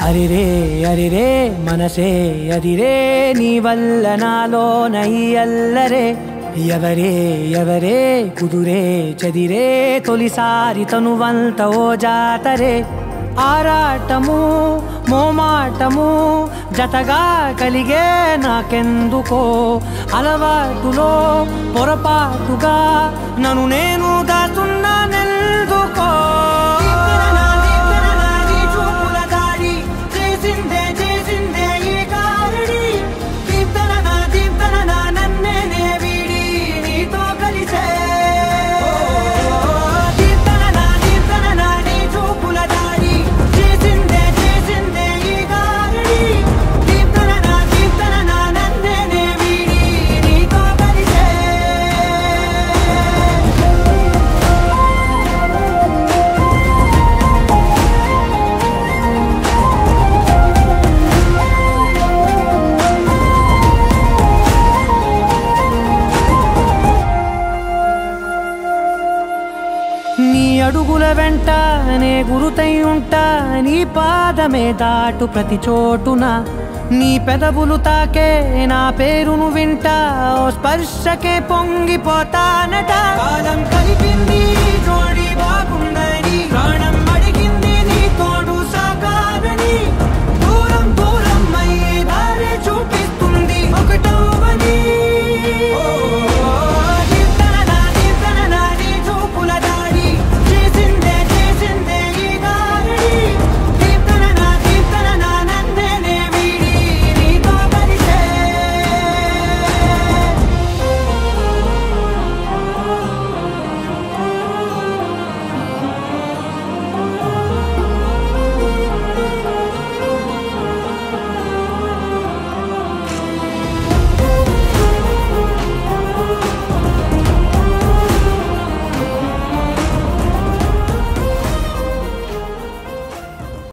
అరిరే మనసే అదిరే నీ వల్ల నాలోన ఈ అల్లరే ఎవరే కుదురే చెదిరే తొలిసారి తనువంత ఓ జాతరే ఆరాటము మోమాటము జతగా కలిగే నాకెందుకో అలవాటులో పొరపాటుగా నన్ను నేను దాచున్నానెందుకో నీ అడుగుల వెంట నే గురుతై ఉంటా నీ పాదమే దాటు ప్రతి చోటున నీ పెదవులు తాకే నా పేరును వింటా ఓ స్పర్శకే పొంగిపోతానట